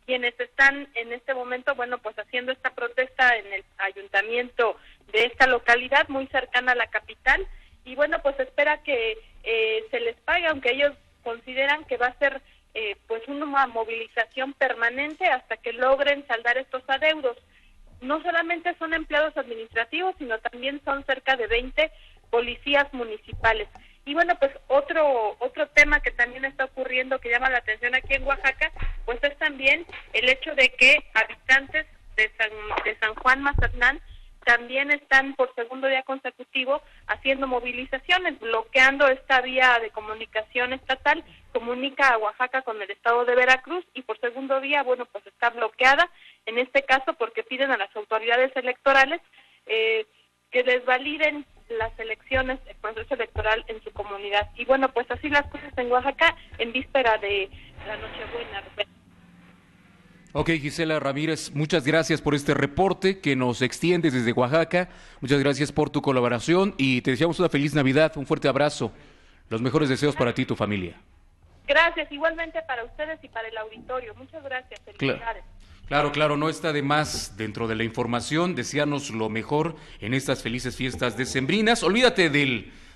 quienes están en este momento, bueno, pues haciendo esta protesta en el ayuntamiento de esta localidad muy cercana a la capital, y bueno, pues espera que se les pague, aunque ellos consideran que va a ser pues una movilización permanente hasta que logren saldar estos adeudos. No solamente son empleados administrativos, sino también son cerca de 20 policías municipales. Y bueno, pues otro tema que también está ocurriendo, que llama la atención aquí en Oaxaca, pues es también el hecho de que habitantes de San Juan Mazatlán también están por segundo día consecutivo haciendo movilizaciones, bloqueando esta vía de comunicación estatal, comunica a Oaxaca con el estado de Veracruz, y por segundo día, bueno, pues está bloqueada, en este caso porque piden a las autoridades electorales que les validen las elecciones, el proceso electoral en su comunidad. Y bueno, pues así las cosas en Oaxaca en víspera de la Nochebuena. Ok, Gisela Ramírez, muchas gracias por este reporte que nos extiendes desde Oaxaca. Muchas gracias por tu colaboración y te deseamos una feliz Navidad, un fuerte abrazo. Los mejores deseos para ti y tu familia. Gracias, igualmente para ustedes y para el auditorio. Muchas gracias. Felicidades. Claro, no está de más dentro de la información desearnos lo mejor en estas felices fiestas decembrinas. Olvídate del